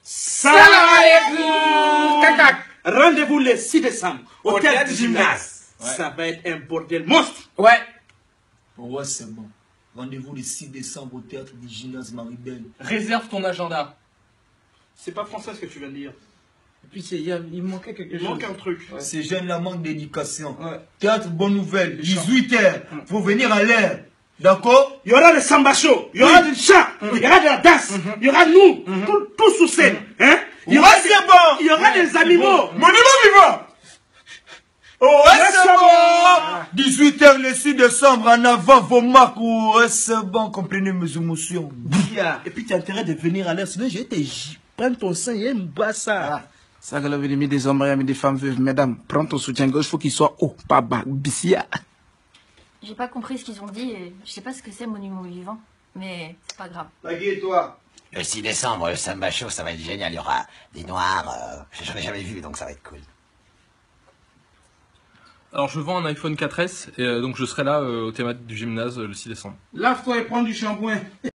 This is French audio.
Salam alaikum. Rendez-vous le 6 décembre au théâtre du gymnase. Ouais. Ça va être un bordel monstre. Ouais. Ouais, c'est bon. Rendez-vous le 6 décembre au théâtre du gymnase Maribel. Réserve ton agenda. C'est pas français ce que tu viens de dire. Et puis il manquait quelque chose. Il manque un truc. Ouais. Ces jeunes là manquent d'éducation. Ouais. Théâtre Bonne Nouvelle, 18h. Faut venir à l'heure. D'accord? Il y aura des samba show, il y aura du chant, il y aura de la danse, il y aura nous, tout sous scène. Hein? Il y aura il y aura des animaux. Mon niveau vivant! Oh, c'est bon! 18h le 6 décembre, en avant vos marques. Ouais, c'est bon, comprenez mes émotions. Et puis tu as intérêt de venir à l'heure, sinon je vais te prendre ton sein et me battre ça. Ça que l'avait mis des hommes et des femmes veuves, mesdames. Prends ton soutien gauche, faut qu'il soit haut, pas bas, bissia. J'ai pas compris ce qu'ils ont dit et je sais pas ce que c'est monument vivant, mais c'est pas grave. Maggie et toi? Le 6 décembre, le Samba Show, ça va être génial. Il y aura des noirs, j'en ai jamais vu, donc ça va être cool. Alors je vends un iPhone 4S et donc je serai là au théâtre du gymnase le 6 décembre. Lave-toi et prends du shampoing.